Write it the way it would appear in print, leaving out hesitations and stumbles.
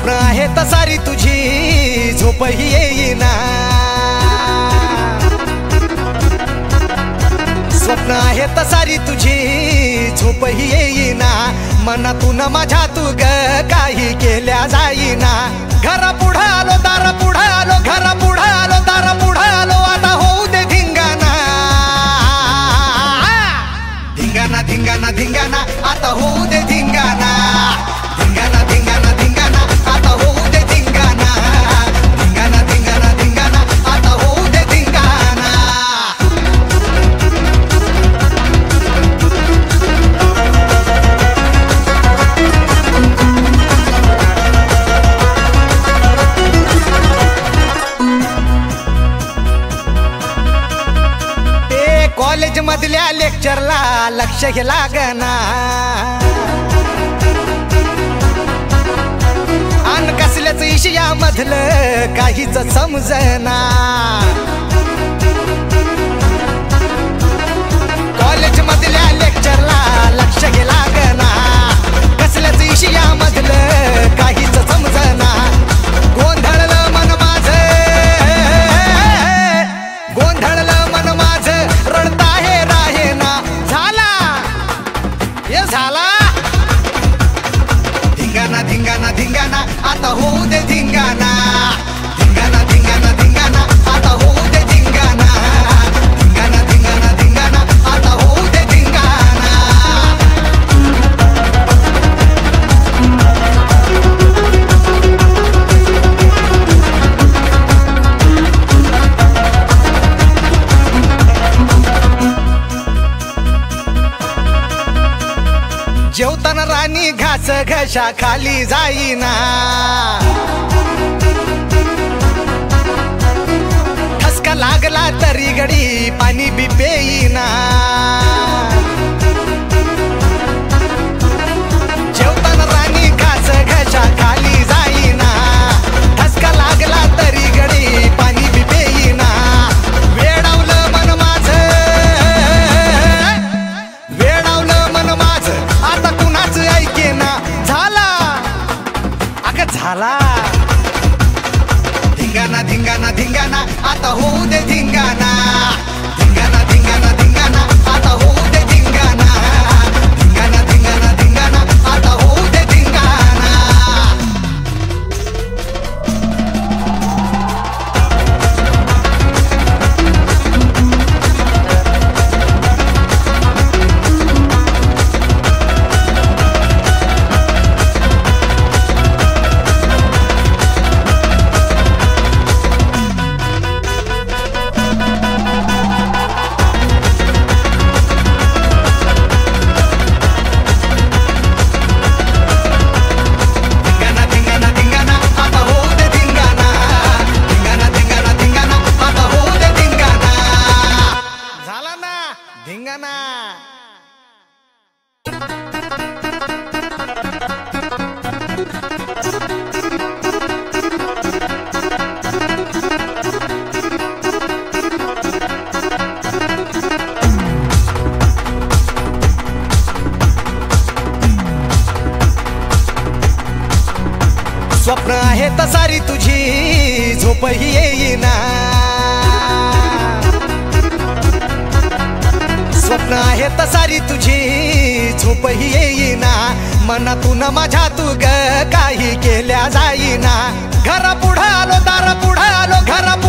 स्वप्न आहे तसारी तुझी झोपही येईना, स्वप्न आहे तसारी तुझी झोपही येईना, मनातून माझ्या तू ग काही केल्या जाईना। घरा पुढं आलो दारा पुढं आलो, घरा पुढं आलो दारा पुढं आलो, आता होऊ दे धिंगाणा धिंगाणा धिंगाणा धिंगाणा, आता होऊ दे धिंगाणा धिंगाणा धिंगाणा धिंगाणा, आता होऊ दे धिंगाणा धिंगाणा धिंगाणा धिंगाणा, आता होऊ दे धिंगाणा। कॉलेज मधल्या लेक्चरला लक्ष हे लागना, अन कसल्याच इशिया मधलं काहीच समजना। कॉलेज मधल्या लेक्चरला लक्ष हे लागना, कसल्याच इशिया मधलं काहीच समजना। गोंधळलं मन माझं, गोंधळलं मन माझं, रडता हे राहे ना, झाला हे झाला धिंगाणा धिंगाणा धिंगाणा, आता होऊ दे धिंगाणा धिंगाणा धिंगाणा धिंगाणा, आता होऊ दे धिंगाणा धिंगाणा धिंगाणा धिंगाणा, आता होऊ दे धिंगाणा। जेवताना राणी घास घशा खाली जाईना, ठसका लागला तरी गडी पाणी बी पेईना। जेवताना राणी घास घशा खाली जाईना, ठसका लागला तरी गडी पाणी बी पेईना। वेडावलं मन माझं, वेडावलं मन माझं, आता कुणाच ऐकेना, झाला अगं झाला धिंगाणा धिंगाणा धिंगाणा, आता होऊ दे धिंगाणा धिंगाणा धिंगाणा धिंगाणा, आता होऊ दे धिंगाणा धिंगाणा धिंगाणा धिंगाणा, आता होऊ दे धिंगाणा। स्वप्न आहे तसारी तुझी झोपही येईना, स्वप्न आहे तसारी तुझी झोपही येईना, मनातून माझ्या तू ग काही केल्या जाईना। घरा पुढं आलो दारा पुढं आलो, घरा